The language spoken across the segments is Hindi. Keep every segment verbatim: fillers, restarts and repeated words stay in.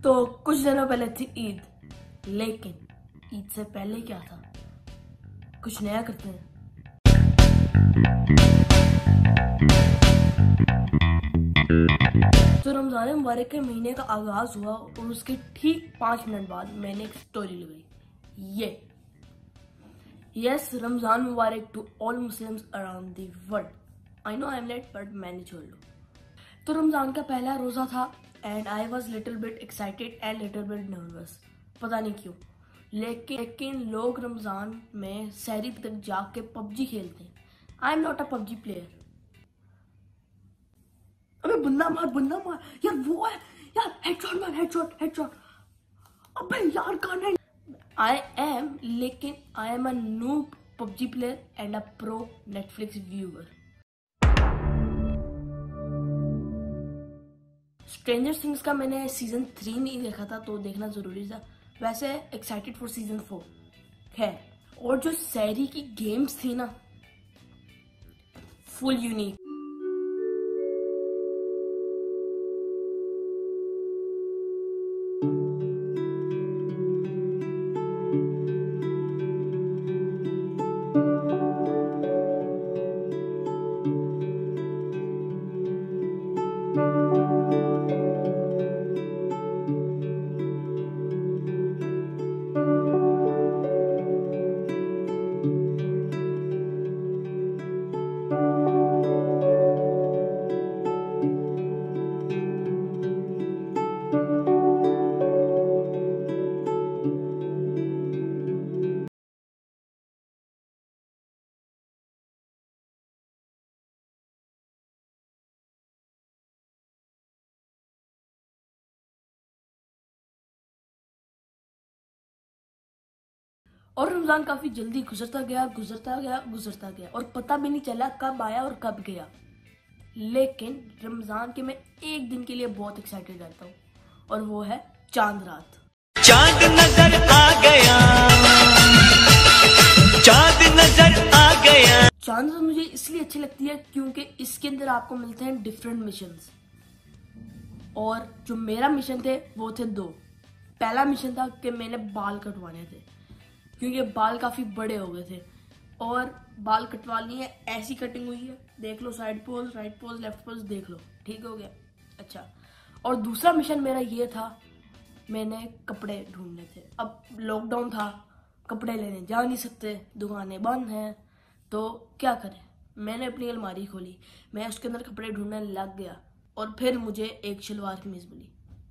तो कुछ दिनों पहले थी ईद, लेकिन ईद से पहले क्या था, कुछ नया करते हैं। तो रमजान मुबारक के महीने का आगाज हुआ और उसके ठीक पांच मिनट बाद मैंने एक स्टोरी लगाई। ये yes Ramzan Mubarak to all Muslims around the world. I know I am late but मैंने छोड़ लो। तो रमजान का पहला रोजा था and I was little bit excited and little bit nervous, पता नहीं क्यों। लेकिन लेकिन लोग रमजान में सहरी तक जाग के पबजी खेलते हैं। I am not a PUBG player. अबे बंदा मार बंदा मार यार, वो है यार, हेडशॉट मार, हेडशॉट हेडशॉट। अबे यार कौन है? आई एम लेकिन I am a noob PUBG player and a pro Netflix viewer. Stranger Things का मैंने सीजन थ्री नहीं देखा था, तो देखना जरूरी था। वैसे एक्साइटेड फॉर सीजन फोर। खैर, और जो सैरी की गेम्स थी ना, फुल यूनिक। और रमजान काफी जल्दी गुजरता गया गुजरता गया गुजरता गया और पता भी नहीं चला कब आया और कब गया। लेकिन रमजान के मैं एक दिन के लिए बहुत एक्साइटेड रहता हूँ, और वो है चांद रात। चांद नजर आ गया, चांद नजर आ गया। चांद रात मुझे इसलिए अच्छी लगती है क्योंकि इसके अंदर आपको मिलते हैं डिफरेंट मिशंस, और जो मेरा मिशन थे वो थे दो। पहला मिशन था कि मैंने बाल कटवाने थे, क्योंकि बाल काफी बड़े हो गए थे और बाल कटवा लिए। ऐसी कटिंग हुई है, देख लो, side pose, right pose, left pose, देख लो, ठीक हो गया। अच्छा, और दूसरा मिशन मेरा ये था, मैंने कपड़े ढूंढने थे। अब लॉकडाउन था, कपड़े लेने जा नहीं सकते, दुकानें बंद हैं, तो क्या करें। मैंने अपनी अलमारी खोली, मैं उसके अंदर कपड़े ढूंढने लग गया, और फिर मुझे एक शलवार कमीज मिली।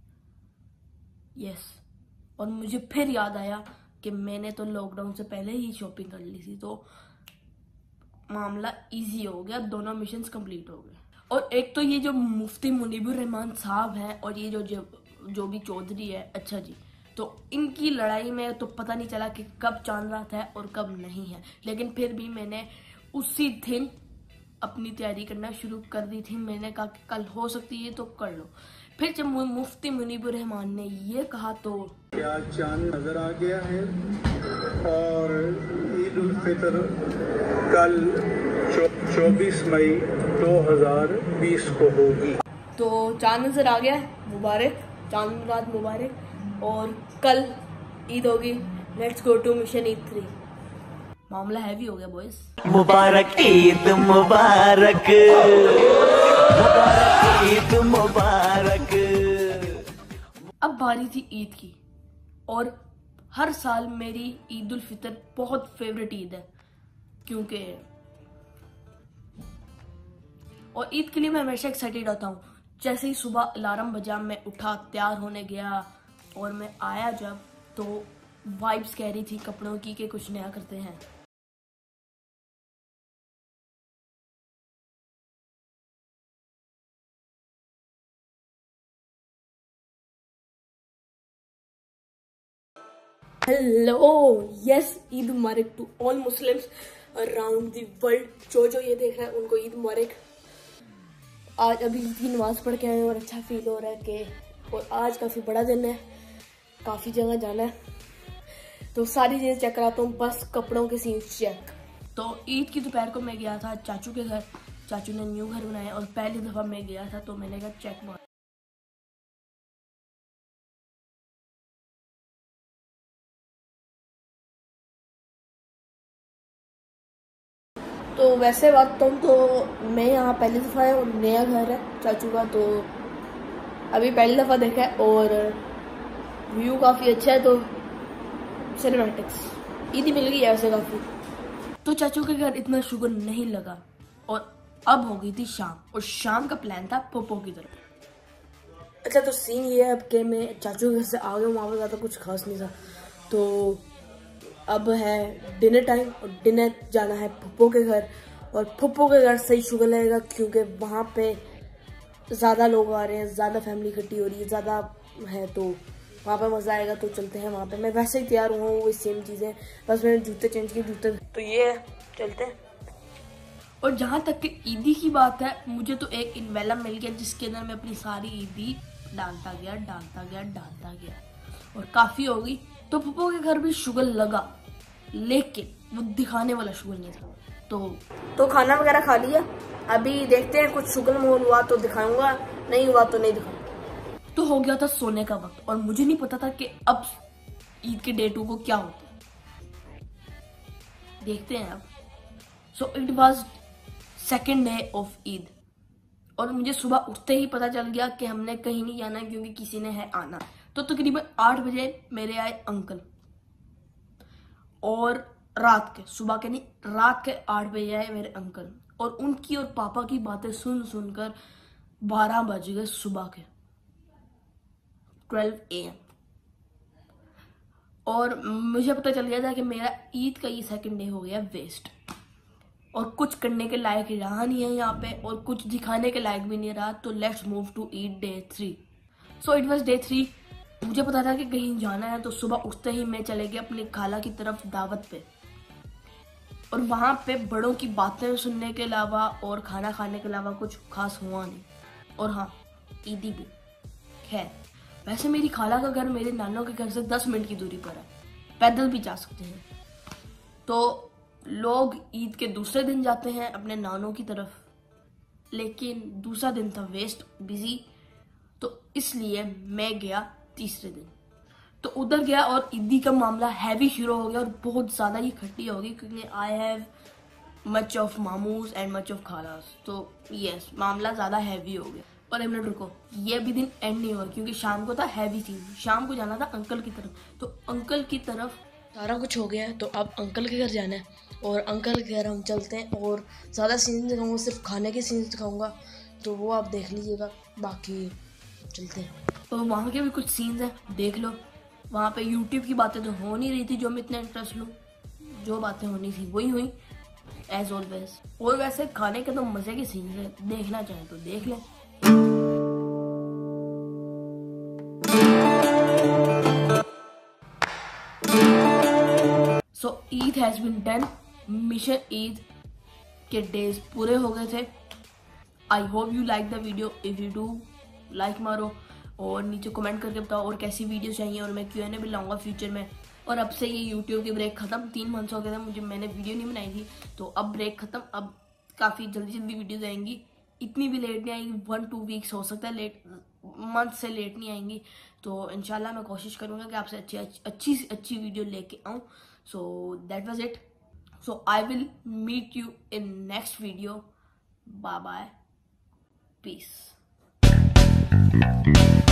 यस, और मुझे फिर याद आया कि मैंने तो लॉकडाउन से पहले ही शॉपिंग कर ली थी, तो मामला इजी हो गया, दोनों मिशंस कंप्लीट हो गए। और एक तो ये जो मुफ्ती मुनीबुर रहमान साहब हैं और ये जो जो, जो भी चौधरी है, अच्छा जी, तो इनकी लड़ाई में तो पता नहीं चला कि कब चांद रात है और कब नहीं है। लेकिन फिर भी मैंने उसी दिन अपनी तैयारी करना शुरू कर दी थी। मैंने कहा कि कल हो सकती है तो कर लो। फिर जब मुफ्ती मुनीबुर रहमान ने ये कहा तो क्या चांद नजर आ गया है, और ईद उल फितर कल चौबीस मई दो हज़ार बीस को होगी। तो चांद नजर आ गया, मुबारक, चांद रात मुबारक, और कल ईद होगी। Let's go to mission Eid three. मामला हैवी हो गया बॉयज। मुबारक ईद मुबारक, मुबारक ईद मुबारक। अब बारी थी ईद की, और हर साल मेरी ईद उल फितर बहुत फेवरेट ईद है, क्योंकि और ईद के लिए मैं हमेशा एक्साइटेड होता हूँ। जैसे ही सुबह अलार्म बजा, मैं उठा, तैयार होने गया, और मैं आया जब, तो वाइब्स कह रही थी कपड़ों की कि कुछ नया करते हैं। Hello, yes, Eid Mubarak to all Muslims around the world. जो जो ये देख रहा है उनको ईद मुबारक। आज अभी की नमाज पढ़ के आए और अच्छा फील हो रहा है कि और आज काफ़ी बड़ा दिन है, काफ़ी जगह जाना है, तो सारी चीज़ें चेक कराता हूँ, बस कपड़ों के सीन्स चेक। तो ईद की दोपहर को मैं गया था चाचू के घर। चाचू ने न्यू घर बनाया और पहली दफ़ा मैं गया था, तो मैंने कहा चेक मार। तो वैसे बात बताऊँ तो मैं यहाँ पहली दफ़ा है और नया घर है चाचू का, तो अभी पहली दफ़ा देखा है और व्यू काफ़ी अच्छा है। तो सिनेमैटिक्स ईदी मिल गई है वैसे काफ़ी। तो चाचू के घर इतना शुगर नहीं लगा और अब हो गई थी शाम, और शाम का प्लान था पोपो की तरफ। अच्छा, तो सीन ये है अब कि मैं चाचू के घर से आ गया हूँ, वहाँ पर ज़्यादा कुछ खास नहीं था। तो अब है डिनर टाइम और डिनर जाना है फुप्पो के घर, और फुप्पो के घर सही शुगर लगेगा क्योंकि वहाँ पे ज़्यादा लोग आ रहे हैं, ज़्यादा फैमिली इकट्ठी हो रही है, ज़्यादा है, तो वहाँ पे मज़ा आएगा। तो चलते हैं वहाँ पे। मैं वैसे ही तैयार हुआ हूँ, वही सेम चीज़ें, बस मैंने जूते चेंज किए। जूते तो ये है, चलते हैं। और जहाँ तक कि ईदी की बात है, मुझे तो एक इन्वेलम मिल गया जिसके अंदर मैं अपनी सारी ईदी डालता गया डालता गया डालता गया और काफ़ी हो गई। तो फुप्पो के घर भी शुगर लगा, लेकिन वो दिखाने वाला शुगर नहीं था। तो तो खाना वगैरह खा लिया, अभी देखते हैं कुछ शुगर मोल हुआ तो दिखाऊंगा, नहीं हुआ तो नहीं दिखाऊंगा। तो हो गया था सोने का वक्त, और मुझे नहीं पता था कि अब ईद के डे टू को क्या होता है, देखते हैं अब। So it was second day of Eid, और मुझे सुबह उठते ही पता चल गया कि हमने कहीं नहीं जाना क्योंकि किसी ने है आना। तो तकरीबन आठ बजे मेरे आए अंकल, और रात के सुबह के नहीं रात के आठ बजे आए मेरे अंकल, और उनकी और पापा की बातें सुन सुनकर बारह बज गए सुबह के, ट्वेल्व ए एम। और मुझे पता चल गया था कि मेरा ईद का ये सेकंड डे हो गया वेस्ट, और कुछ करने के लायक रहा नहीं है यहाँ पे, और कुछ दिखाने के लायक भी नहीं रहा। तो let's move to Eid day three. So it was day three. मुझे पता था कि कहीं जाना है, तो सुबह उठते ही मैं चले गया अपनी खाला की तरफ दावत पे, और वहाँ पे बड़ों की बातें सुनने के अलावा और खाना खाने के अलावा कुछ खास हुआ नहीं। और हाँ, ईदी भी खैर। वैसे मेरी खाला का घर मेरे नानों के घर से दस मिनट की दूरी पर है, पैदल भी जा सकते हैं। तो लोग ईद के दूसरे दिन जाते हैं अपने नानों की तरफ, लेकिन दूसरा दिन था वेस्ट, बिजी, तो इसलिए मैं गया तीसरे दिन। तो उधर गया और ईदी का मामला हैवी शुरू हो गया, और बहुत ज़्यादा ही खट्टी हो गई क्योंकि I have much of maamoul and much of khalas. तो यस, मामला ज़्यादा हैवी हो गया। और एक मिनट रुको, ये भी दिन एंड नहीं हुआ क्योंकि शाम को था हैवी सीन। शाम को जाना था अंकल की तरफ, तो अंकल की तरफ सारा कुछ हो गया है। तो अब अंकल के घर जाना है, और अंकल के घर हम चलते हैं, और ज़्यादा सीन दिखाऊंगा, सिर्फ खाने के सीन्स दिखाऊंगा, तो वो आप देख लीजिएगा। बाकी चलते हैं। तो वहाँ के भी कुछ सीन्स हैं, देख लो। वहाँ पे यूट्यूब की बातें तो हो नहीं रही थी जो मैं इतना इंटरेस्ट लूँ, जो बातें होनी थी वही हुई एज ऑलवेज। और वैसे खाने के तो मज़े के सीन्स हैं, देखना चाहें तो देख लें। So Eid has been done. Mission Eid के डेज पूरे हो गए थे। I hope you like the video. If you do, like मारो और नीचे कमेंट करके बताओ और कैसी वीडियो चाहिए, और मैं क्यू एन ए भी लाऊंगा फ्यूचर में। और अब से ये यूट्यूब की ब्रेक खत्म, तीन मंथ्स हो गए थे मुझे, मैंने वीडियो नहीं बनाई थी, तो अब ब्रेक खत्म। अब काफ़ी जल्दी जल्दी वीडियोज आएंगी, इतनी भी लेट नहीं आएंगी, वन टू वीक्स हो सकता है लेट, मंथ से लेट नहीं आएंगी। तो इंशाल्लाह मैं कोशिश करूँगा कि आपसे अच्छी अच्छी अच्छी वीडियो लेके आऊँ। So that was it. So I will meet you in next video. Bye bye, piece.